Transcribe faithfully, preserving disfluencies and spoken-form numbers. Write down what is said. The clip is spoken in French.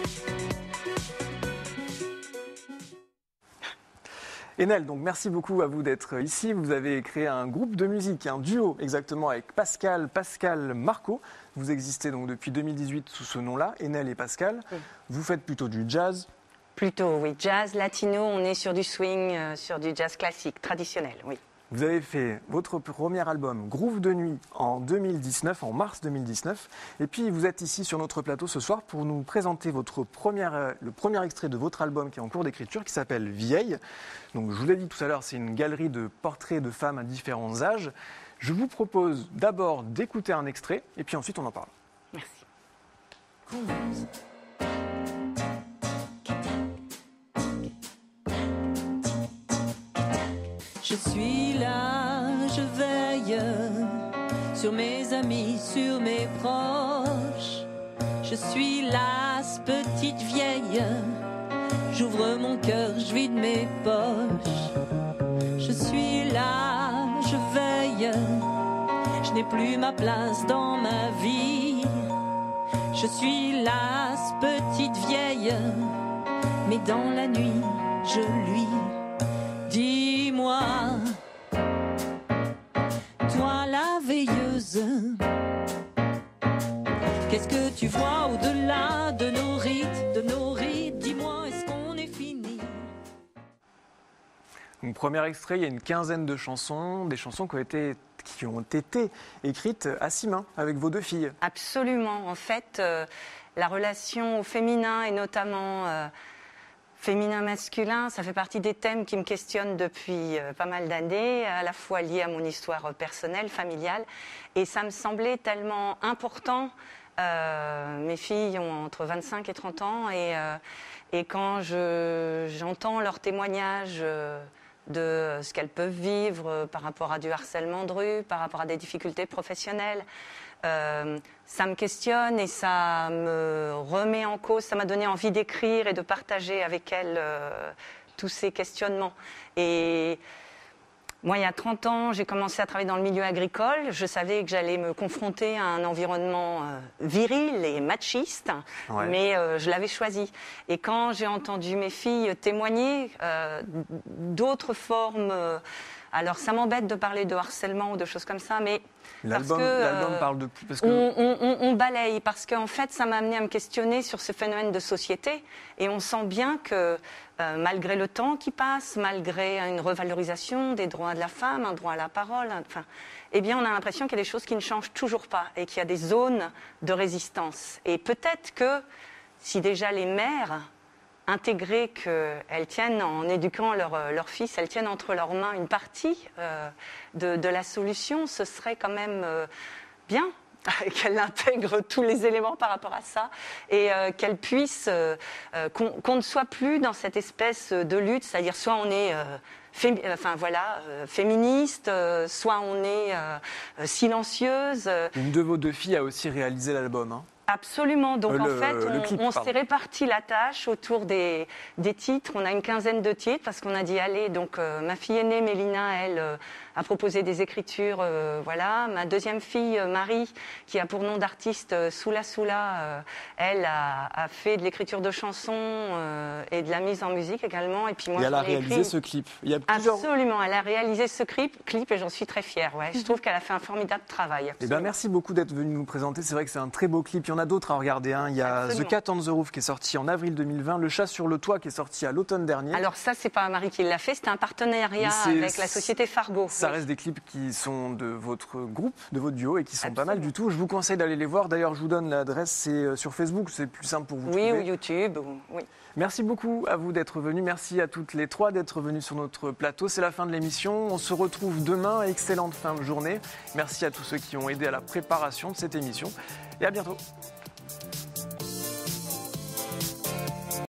Enel, donc merci beaucoup à vous d'être ici. Vous avez créé un groupe de musique, un duo exactement avec Pascal, Pascal Marco. Vous existez donc depuis deux mille dix-huit sous ce nom-là, Enel et Pascal. Oui. Vous faites plutôt du jazz. Plutôt, oui. Jazz, latino, on est sur du swing, euh, sur du jazz classique, traditionnel, oui. Vous avez fait votre premier album, Groove de nuit, en deux mille dix-neuf, en mars deux mille dix-neuf. Et puis vous êtes ici sur notre plateau ce soir pour nous présenter votre première, le premier extrait de votre album qui est en cours d'écriture, qui s'appelle Vieille. Donc je vous l'ai dit tout à l'heure, c'est une galerie de portraits de femmes à différents âges. Je vous propose d'abord d'écouter un extrait et puis ensuite on en parle. Merci. Je suis là, je veille sur mes amis, sur mes proches. Je suis là, cette petite vieille. J'ouvre mon cœur, je vide mes poches. Je suis là, je veille. Je n'ai plus ma place dans ma vie. Je suis là, cette petite vieille. Mais dans la nuit, je lui dis-moi, toi la veilleuse, qu'est-ce que tu vois au-delà de nos rites, de nos rites, dis-moi, est-ce qu'on est fini? Donc, premier extrait, il y a une quinzaine de chansons, des chansons qui ont été, qui ont été écrites à six mains avec vos deux filles. Absolument, en fait, euh, la relation au féminin et notamment... Euh, féminin-masculin, ça fait partie des thèmes qui me questionnent depuis euh, pas mal d'années, à la fois liés à mon histoire personnelle, familiale, et ça me semblait tellement important. Euh, mes filles ont entre vingt-cinq et trente ans, et, euh, et quand je, j'entends leurs témoignages euh, de ce qu'elles peuvent vivre euh, par rapport à du harcèlement de rue, par rapport à des difficultés professionnelles, Euh, ça me questionne et ça me remet en cause, ça m'a donné envie d'écrire et de partager avec elles euh, tous ces questionnements. Et moi, il y a trente ans, j'ai commencé à travailler dans le milieu agricole. Je savais que j'allais me confronter à un environnement euh, viril et machiste, ouais. mais euh, je l'avais choisi. Et quand j'ai entendu mes filles témoigner euh, d'autres formes... Euh, alors, ça m'embête de parler de harcèlement ou de choses comme ça, mais l'album, parce que l'album euh, parle de plus. Parce que... on, on, on balaye, parce qu'en fait, ça m'a amené à me questionner sur ce phénomène de société. Et on sent bien que, euh, malgré le temps qui passe, malgré une revalorisation des droits de la femme, un droit à la parole, enfin, eh bien, on a l'impression qu'il y a des choses qui ne changent toujours pas et qu'il y a des zones de résistance. Et peut-être que si déjà les mères intégrer qu'elles tiennent, en éduquant leurs leur fils, elles tiennent entre leurs mains une partie euh, de, de la solution, ce serait quand même euh, bien qu'elles intègrent tous les éléments par rapport à ça et euh, qu'elles puissent, euh, qu'on, qu'on ne soit plus dans cette espèce de lutte, c'est-à-dire soit on est... Euh, Fé, enfin voilà, euh, féministe, euh, soit on est euh, silencieuse. Une de vos deux filles a aussi réalisé l'album, hein. Absolument. Donc euh, en le, fait, on, clip, on s'est réparti la tâche autour des, des titres. On a une quinzaine de titres parce qu'on a dit allez. Donc euh, ma fille aînée Mélina, elle euh, a proposé des écritures. Euh, voilà. Ma deuxième fille euh, Marie, qui a pour nom d'artiste euh, Soula Soula, euh, elle a, a fait de l'écriture de chansons euh, et de la mise en musique également. Et puis moi, et elle a réalisé écrit... ce clip. Il y a plusieurs... Absolument. Elle a réalisé ce clip, clip et j'en suis très fière. Ouais. Je trouve qu'elle a fait un formidable travail. Eh ben, merci beaucoup d'être venu nous présenter. C'est vrai que c'est un très beau clip. Il y en a d'autres à regarder. Hein. Il y a Absolument. The Cat on the Roof qui est sorti en avril deux mille vingt, Le Chat sur le Toit qui est sorti à l'automne dernier. Alors ça, c'est pas Marie qui l'a fait, c'était un partenariat avec la société Fargo. Ça oui. reste des clips qui sont de votre groupe, de votre duo et qui sont Absolument. Pas mal du tout. Je vous conseille d'aller les voir. D'ailleurs, je vous donne l'adresse, c'est sur Facebook, c'est plus simple pour vous oui, trouver. Oui, ou YouTube, oui. Merci beaucoup à vous d'être venus. Merci à toutes les trois d'être venues sur notre plateau. C'est la fin de l'émission. On se retrouve demain. Excellente fin de journée. Merci à tous ceux qui ont aidé à la préparation de cette émission. Et à bientôt.